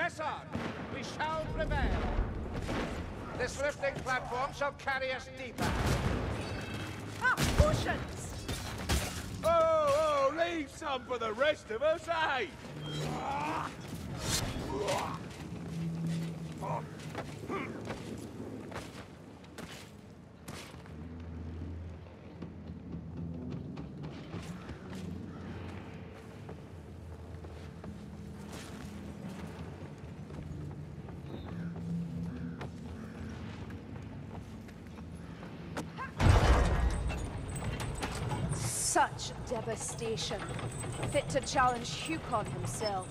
Press on! We shall prevail! This lifting platform shall carry us deeper. Ah, potions! Oh, leave some for the rest of us, eh? Such devastation. Fit to challenge Hukon himself.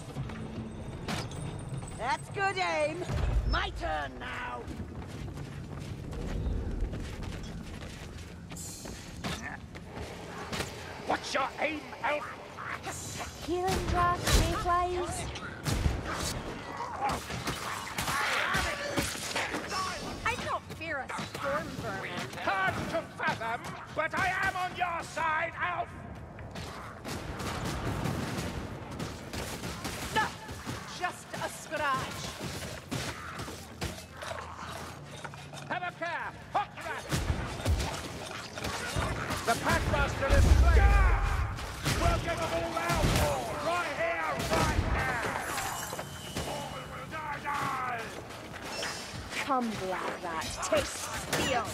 That's good aim. My turn now. What's your aim, elf? Healing draft, mayflies. I don't fear a storm vermin. Hard to fathom, but I am on your side, elf! No! Just a scratch. Have a care! Hot rat! The Packmaster is slain! We'll get them all out! Right here, right now! Die! Come, Black Rat. Taste steel.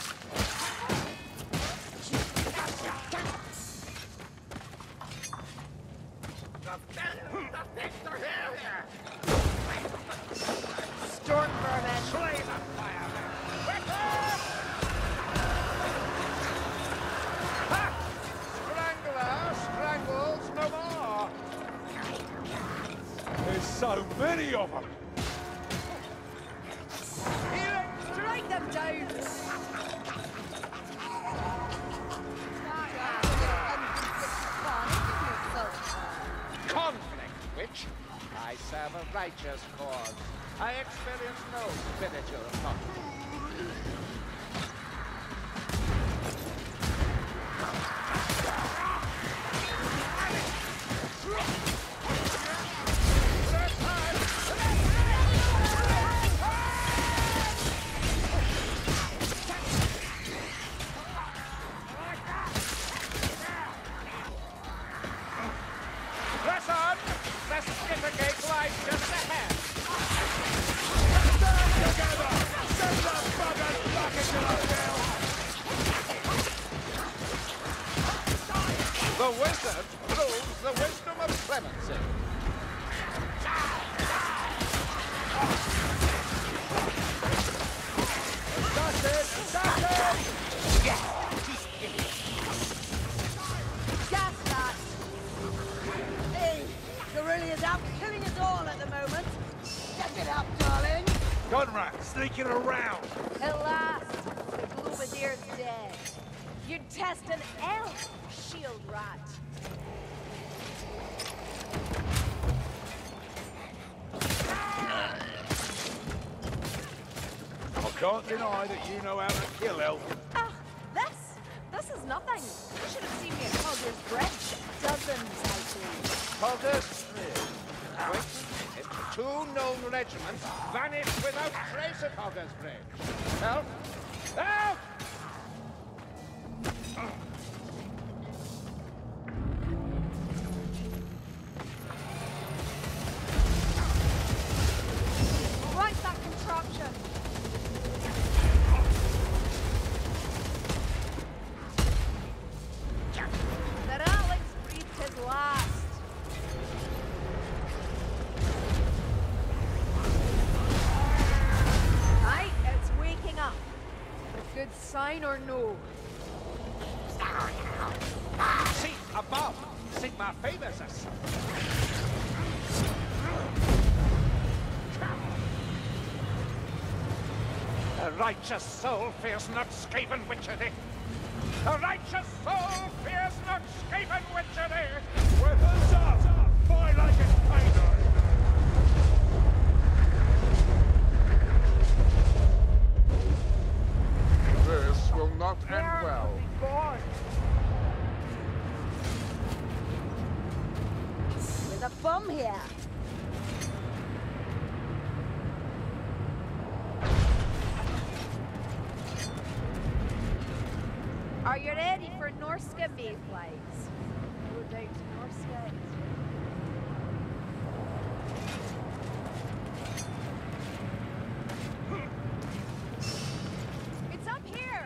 Storm vermin. Slay the fireman! Ha! Strangler strangles no more! There's so many of them! Strike them down. Conflict, witch! I serve a righteous cause. I experience no spiritual conflict. Press on! The Skittergate lies just ahead! Stand together! Send the buggers back into the field! The wizard proves the wisdom of clemency. Gas that. Hey, Guerrilla's out killing us all at the moment. Step it up, darling. Gunrat sneaking around! At last, the Globadier's dead. You'd test an elf, shield rat. I can't deny that you know how to kill elf. Ah, this is nothing. You should have seen me at Culder's Bridge. Dozens, I believe. Culder's Bridge. Wait, if 2 known regiments vanished without trace at Culder's Bridge. Help! Help! Right, that contraption. The Ratling's breathed his last. Aye, it's waking up. A good sign or no? See, above! Sigma favors us! A righteous soul fears not Skaven witchery! A righteous soul fears not Skaven witchery! Weapons up! Fight like it's payday! This will not end well. There's a bomb here. Are you ready for Norska Mayflies? Go down to Norska. It's up here!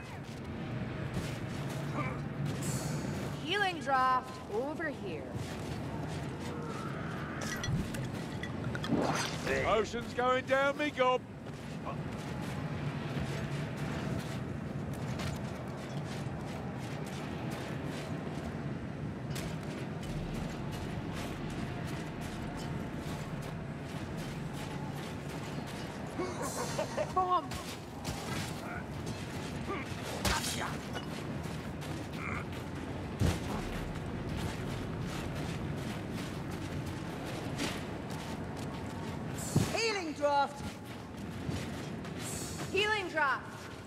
Healing draft over here. Ocean's going down me gob. Bomb! Healing draft. Healing draft.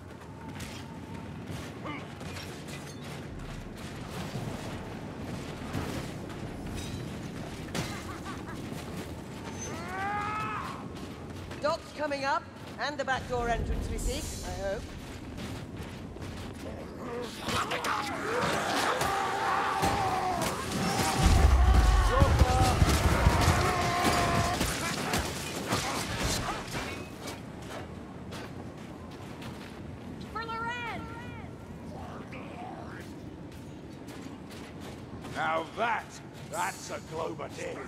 Dock's coming up, and the back door entrance we seek, I hope. For Loren! Now that's a Glober deal.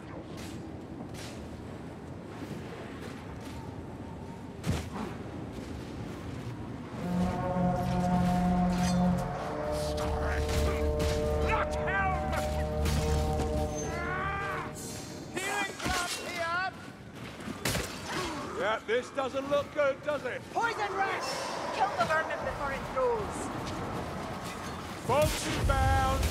Yeah, this doesn't look good, does it? Poison rat! Kill the vermin before it grows. Bones bound.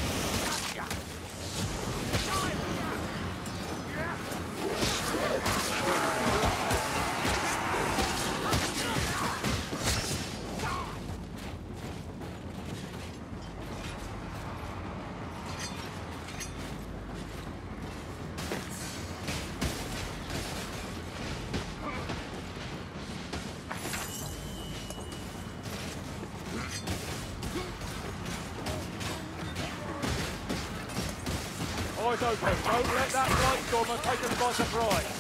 Eyes open. Don't let that light stormer take us by surprise.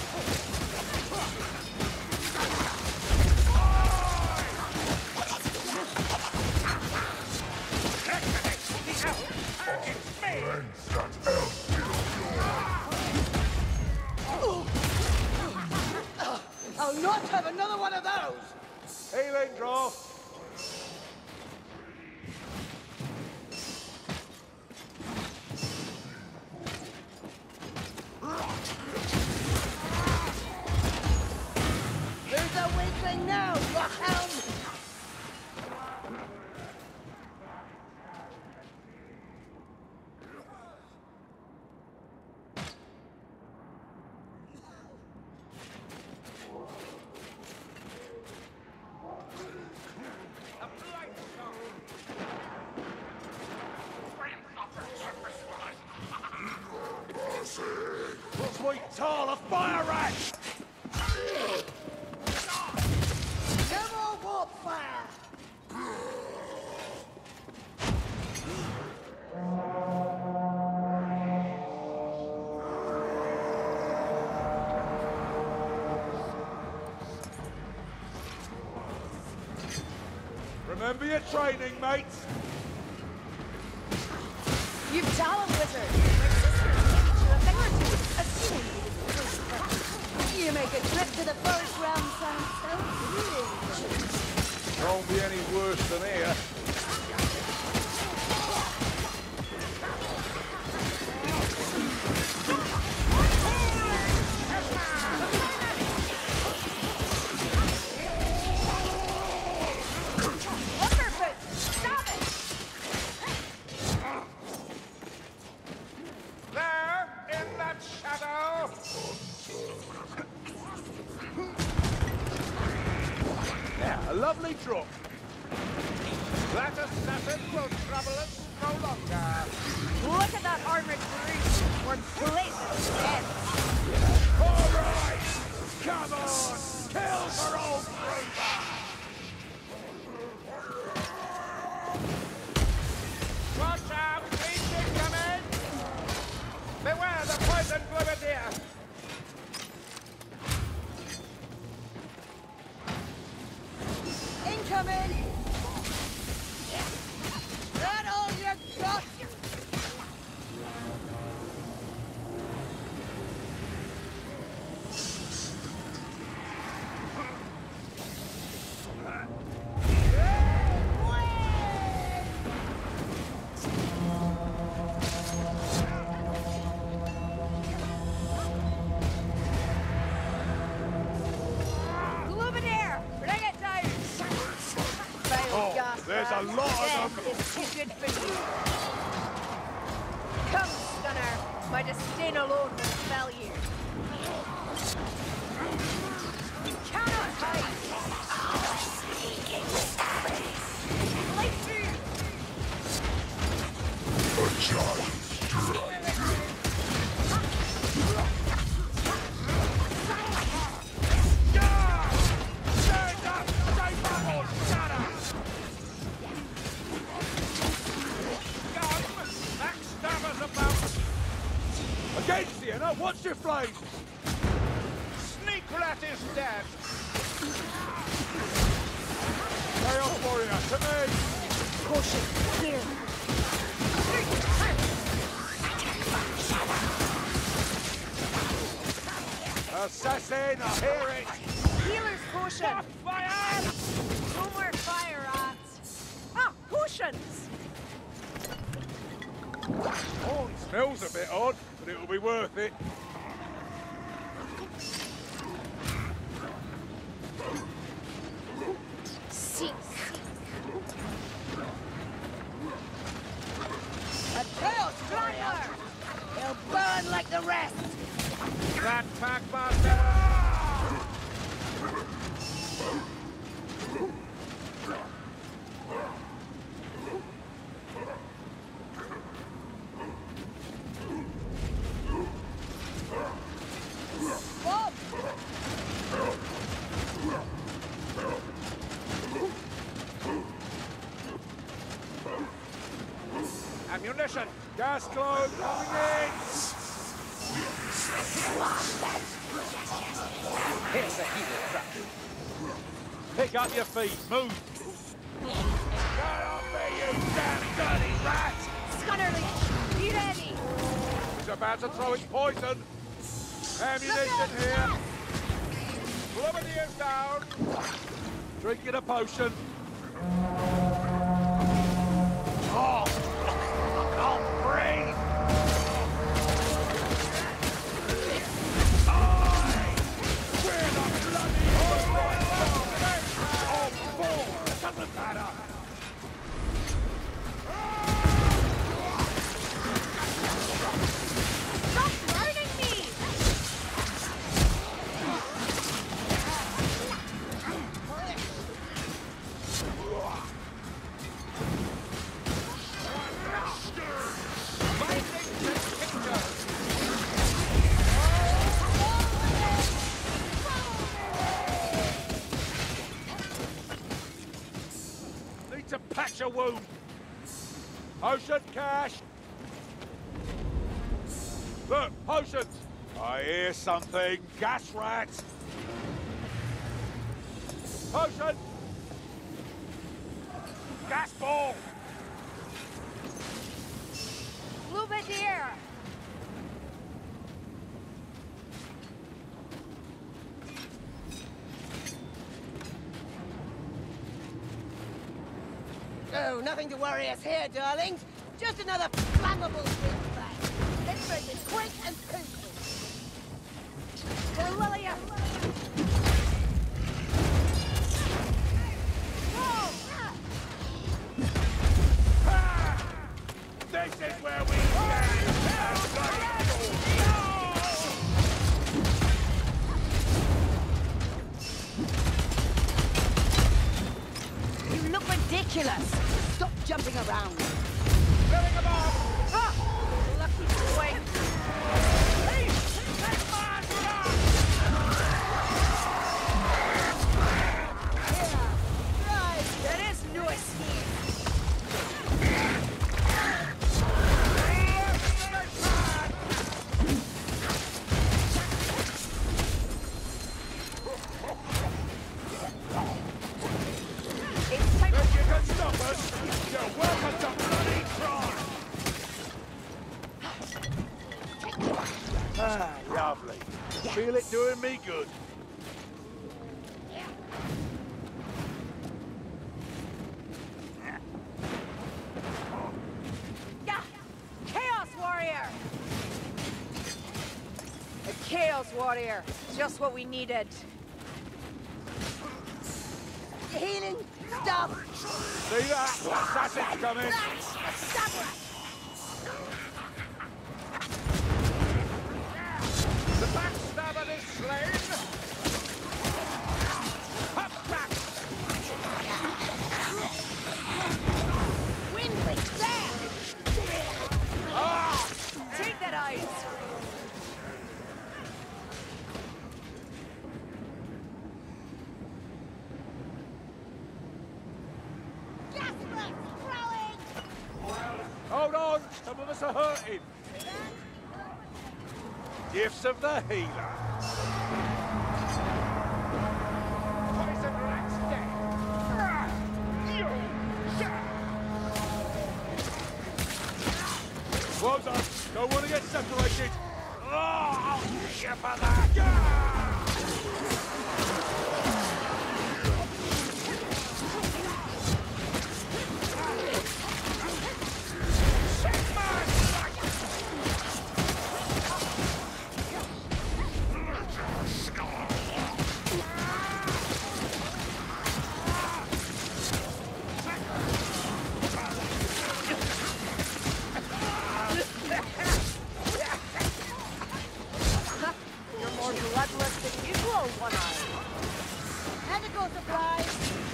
I'll not have another one of those! Healing draft. Who's the weakling now, Rockhound? Sweet tall of fire rat. No more warp fire! Remember your training, mates. You've talent, wizard. My sister gave you a thing or two, assuming you didn't lose the first. You make a trip to the forest realm sound so thrilling. Won't be any worse than here. Lumberfoot, stop it! There, in that shadow! Now, a lovely drop. That assassin will trouble us no longer. Look at that armored brute. We're blazing dead. All right! Come on! Kill for old Grover! Listen, Grenadier! Incoming! That all you got? Luminaire! Bring it down! Failed gas there's a rat. lot of Death them. is too good for you. Come, Stunner. My disdain alone will fell you. You cannot hide! Light through! Against you, now watch your flames! Sneak rat is dead! Chaos warrior, to me! Caution, here. Assassin, I hear it! Healer's potion! Fire! No more fire rats! Ah, potions! Oh, it smells a bit odd, but it'll be worth it. Seek! A chaos warrior! He'll burn like the rest! That pack master! Bob! Ammunition! Gas clone coming in! Here's the healer trap. Pick up your feet, move! Get off me, you damn dirty rat! Scunnerly, be ready! He's about to throw its poison! Ammunition here! Grenadier's down! Drinking a potion. Oh! I can't breathe! Where the bloody oh, bull! Doesn't matter! Stop burning me! Need to patch a wound. Potion cash. Look, potions. I hear something. Gas rat. Potion. Gas ball. Lumadier! Oh, nothing to worry us here, darlings. Just another flammable big bag. Different and quick and painful. To Lilia! This is where we You look ridiculous. Stop jumping around. Filling them off! Ah! Lucky boy! There is no escape! feel it doing me good. Yeah! Chaos Warrior! A Chaos Warrior. Just what we needed. Healing stuff. See that? Assassin's coming. That's a stabber. The backstabber is slain! Hop back! Windley, there. Take that ice! Jasper, throwing. Hold on, some of us are hurting. Gifts of the healer. Poison rat's dead! Well done. Don't want to get separated. Oh, I'll ship for that. You're more bloodless than usual, One-Eye. Medical supplies.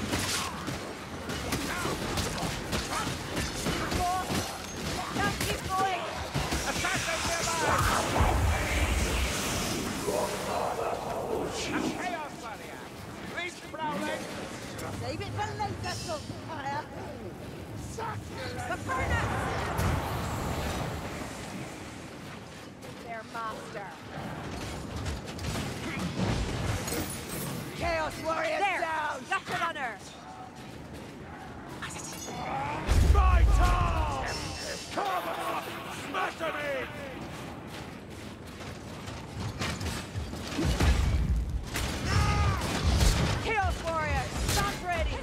Now keep going! Assassin nearby! A chaos warrior! Reach Browning! Save it for later, Sulfire. The furnace! Their master. Chaos Warrior There! down. Got it on her! Right on! Come on! Smash him in! Chaos Warrior, stand ready!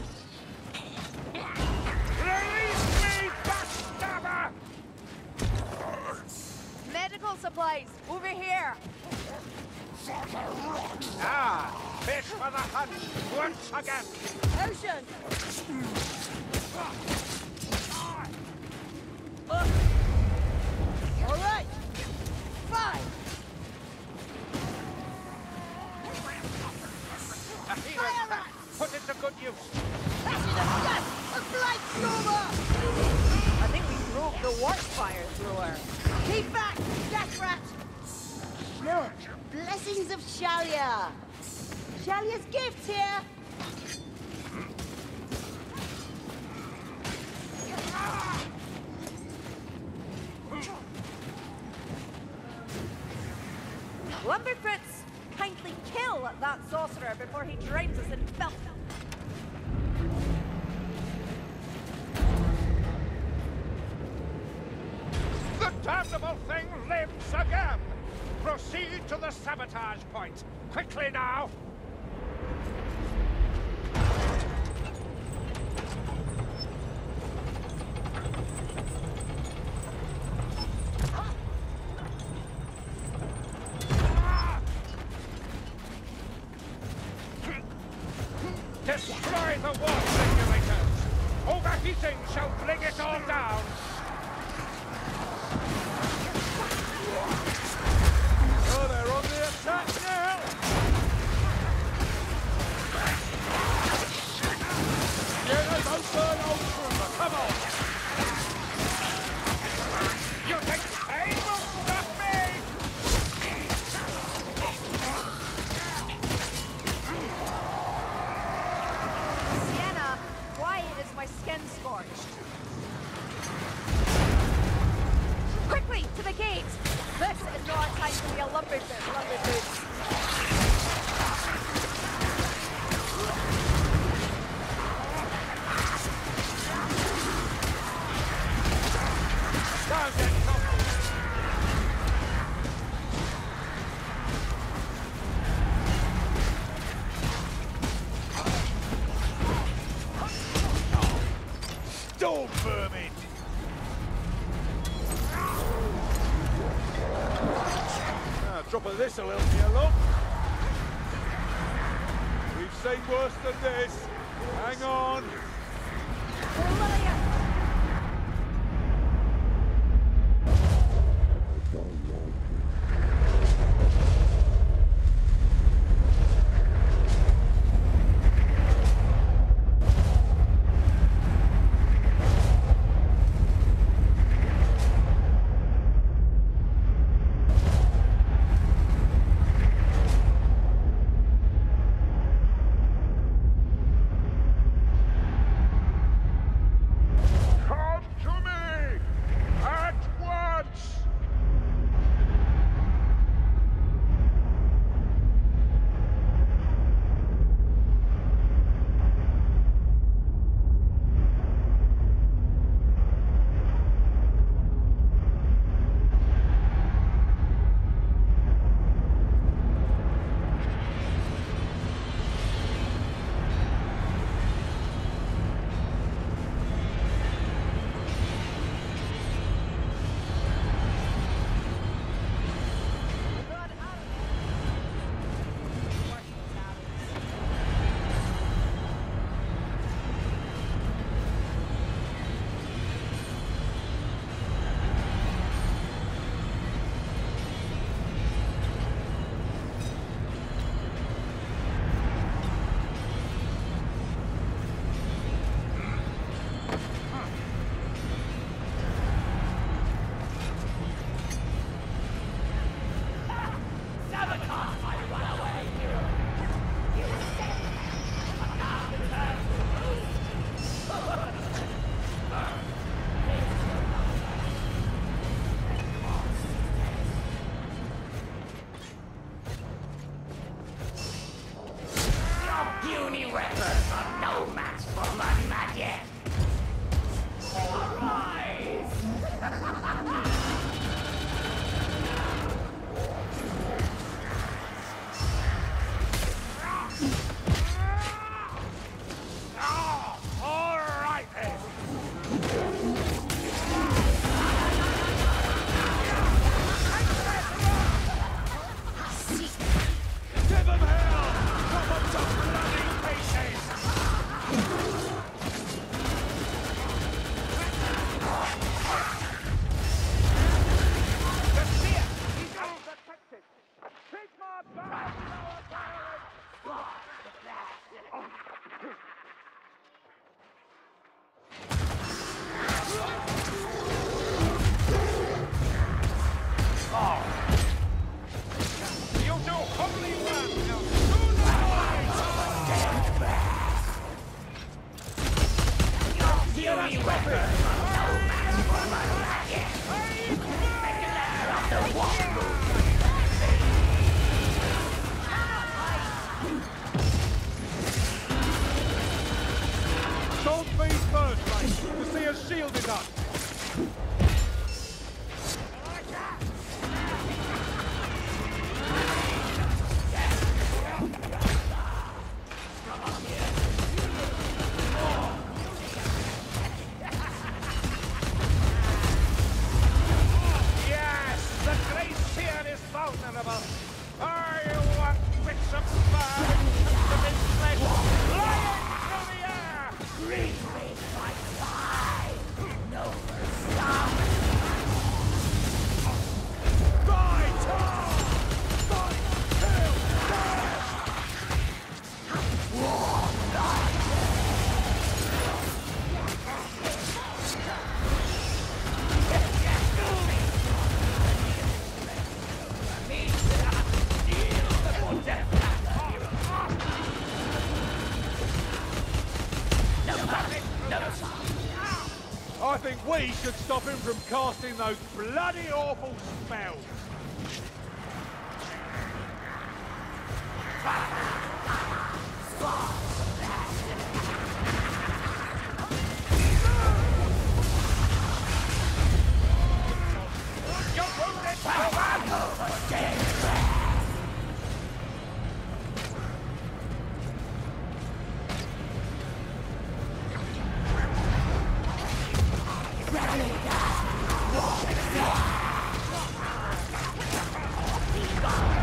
Release me, backstabber! Medical supplies, over here! Ah, fish for the hunt once again! Ocean. All right. Fine. A healer's pack! Put it to good use! That's it. Yes. A blight stormer. I think we broke the warp fire through her. Keep back, Death Rat. Look, blessings of Shalia. Shalia's gift here. Lumberfoots, kindly kill that sorcerer before he drowns us in filth. The damnable thing lives again! Proceed to the sabotage point! Quickly now! Destroy the warp regulators! Overheating shall bring it all down! Oh, they're on the attack now! Yeah, they don't burn old trooper. Come on! You think pain will stop me? Sienna, why is my skin scorched? Quickly, to the gate! This is not time to be a lumberfoot. Don't get comfortable. but this'll help me along. We've seen worse than this. Hang on. I think we should stop him from casting those bloody awful spells. Go!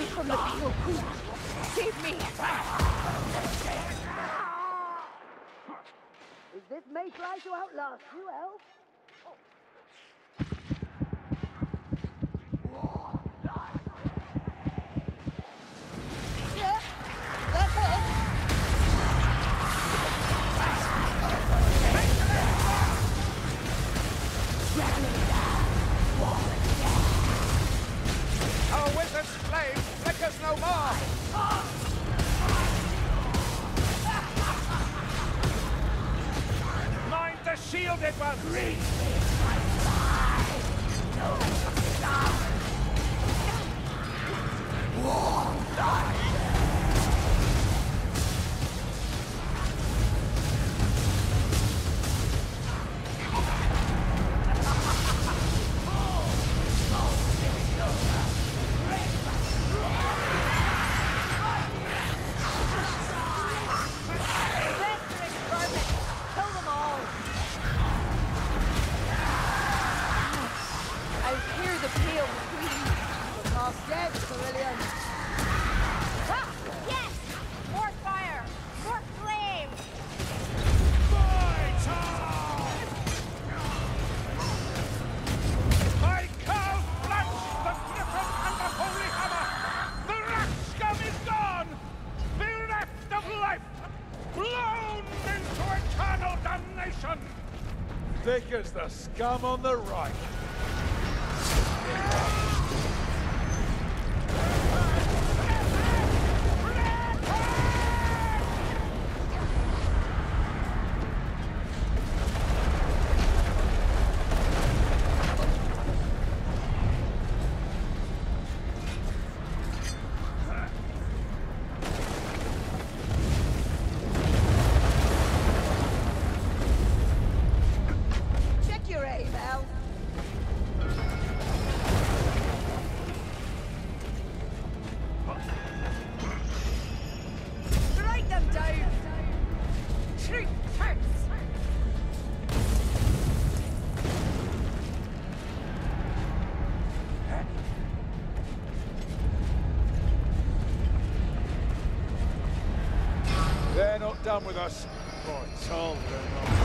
me from the pale pool. Save me! Is this Mayfly to outlast you, elf? Yeah, that's it. Our wizard's flame flickers no more! Mind the shielded one! Dead, Cerulean. Ah! Yes! More fire! More flame! My cow flanched the griffin and the holy hammer! The rat scum is gone! Bereft of life! Blown into eternal damnation! Thick as the scum on the right. Check your aim, elf. Strike them down! Treat hurts! They're not done with us. Right, told them.